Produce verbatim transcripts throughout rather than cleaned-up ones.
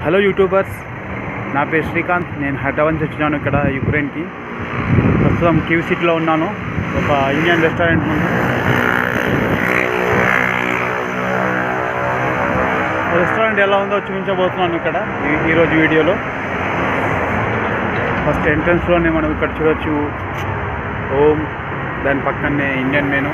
Hello YouTubers, నా పేరు శ్రీకాంత్. నేను హైదరాబాద్ నుంచి వచ్చినాను ఇక్కడ యుక్రెయిన్కి. ప్రస్తుతం క్యూ సిటీలో ఉన్నాను, ఒక ఇండియన్ రెస్టారెంట్ ముందు. రెస్టారెంట్ ఎలా ఉందో చూపించబోతున్నాను ఇక్కడ ఈరోజు వీడియోలో. ఫస్ట్ ఎంట్రన్స్లోనే మనం ఇక్కడ చూడొచ్చు హోమ్, దాని పక్కనే ఇండియన్ మెనూ.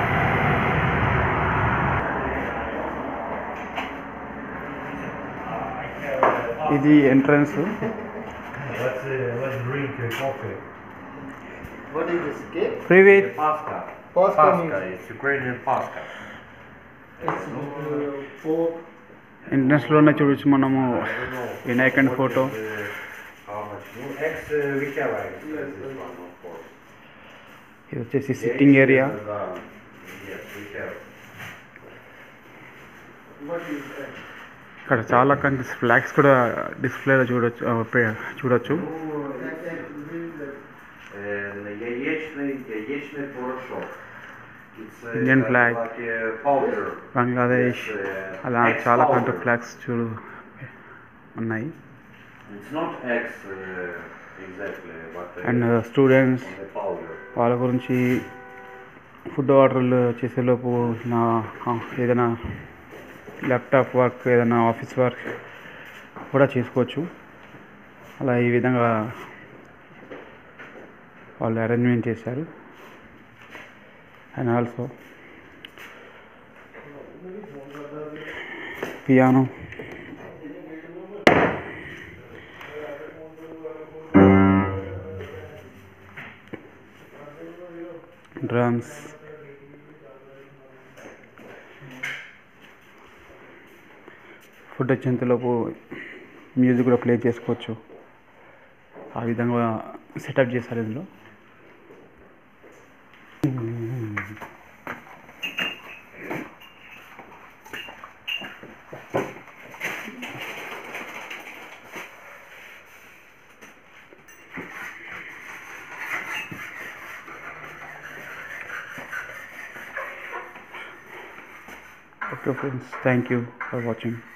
ఇది entrance. Let's uh, let's drink uh, coffee. What is this cake? Привет. Paska. Paska Paska. means- It's Ukrainian Paska. It's uh, pork. ఎంట్రన్స్లోనే చూడొచ్చు మనము I don't know. వినాయకుని what photo. is, uh, how much? No, X uh, we have X. Yes, this one, of course. ఇది వచ్చేసి sitting area. Yeah, uh, yes, we have. What is that? ఇక్కడ చాలా countries flags కూడా డిస్ప్లేలో చూడొచ్చు ఆ, pay- చూడొచ్చు. Oh, that, that means that. And яичный, яичный порошок. It's uh, Indian like, flag. like a powder. Bangladesh, Yes, uh, అలా eggs చాలా powder. కంట్రీ ఫ్లాగ్స్ చూడు ఉన్నాయి. It's not eggs uh, exactly, but uh, and students on the powder. వాళ్ళ గురించి food ఆర్డర్లు చేసేలోపు నా ఆ, ఏదైనా ల్యాప్టాప్ వర్క్, ఏదైనా ఆఫీస్ వర్క్ కూడా చేసుకోవచ్చు. అలా ఈ విధంగా వాళ్ళు అరేంజ్మెంట్ చేశారు. And also piano, drums, food వచ్చేంతలోపు మ్యూజిక్ కూడా ప్లే చేసుకోవచ్చు. ఆ విధంగా సెటప్ చేశారు ఇందులో. Okay friends, thank you for watching.